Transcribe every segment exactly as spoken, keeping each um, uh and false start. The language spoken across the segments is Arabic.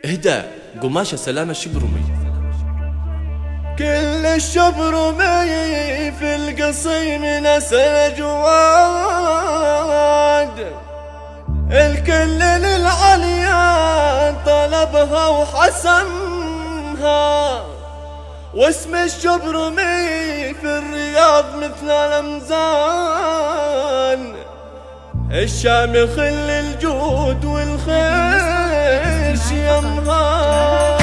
اهدى قماشة سلامة الشبرمي. كل الشبرمي في القصيم نسل جواد، الكل للعليا طلبها وحسمها، واسم الشبرمي في الرياض مثل الأمزان، الشامخ للجود والخير شيمها.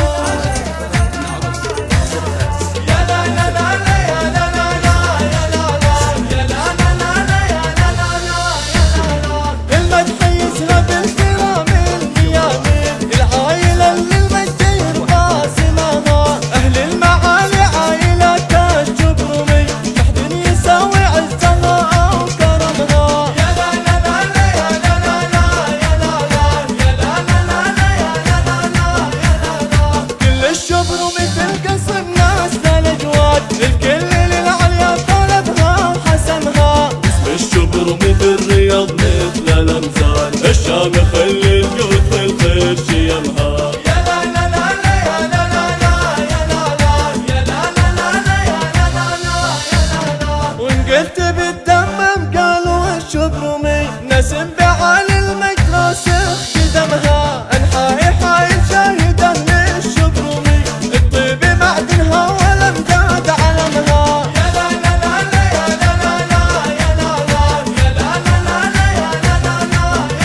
الشامخ للجود والخير شيمها. يا لا لا لا لا يا لا لا لا يا لا لا يا لا لا لا لا يا لا لا لا يا لا لا. وإن قلت بالدمم قالوا الشبرمي نسم بعالي المجد راسخ قدمها، انحاي حايل شاهدا للشبرمي الطيب معدنها والامجاد علمها. يا لا لا لا لا يا لا لا لا يا لا لا يا لا لا لا يا لا لا لا.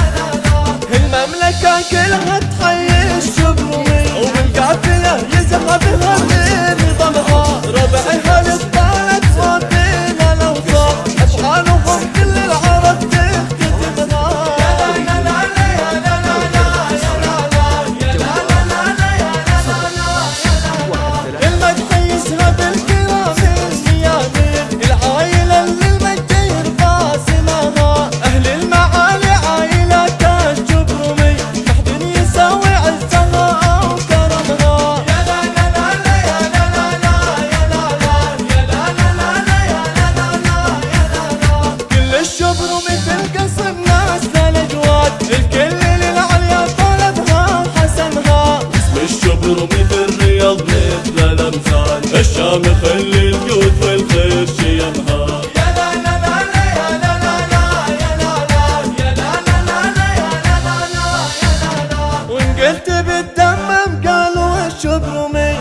المملكة كلها تحيي الشبرمي وبالقافلة يذهبها بنظامها، ربعها للطالب فاضينا الأوصاف أفعالهم كل العرب تختتمها. يا لا لا لا يا لا لا لا يا لا لا يا لا لا لا يا لا لا لا يا لا لا. المدح يشهد الكرام الميامين، العائلة اللي المجد يرفع سماها، أهل المعالي عائلة الشبرمي محد يساوي عزها أو كرمها. يا لا لا لا لا يا لا لا لا يا لا لا يا لا لا لا يا لا لا لا يا لا لا. كل الشبرمي في القصر ناس للأجواد، الكل للعليا طلبها حسمها، اسم الشبرمي في الرياض مثل الأمثال، الشامخ للجود والخير شيمها. يا لا لا لا لا يا لا لا لا يا لا لا يا لا لا لا يا لا لا لا يا لا لا. وإن قلت بالدمم قالوا الشبرمي